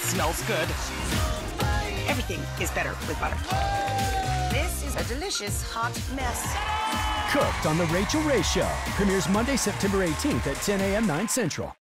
smells good. Everything is better with butter. This is a delicious hot mess. Cooked on The Rachael Ray Show. Premieres Monday, September 18th at 10 a.m. 9 Central.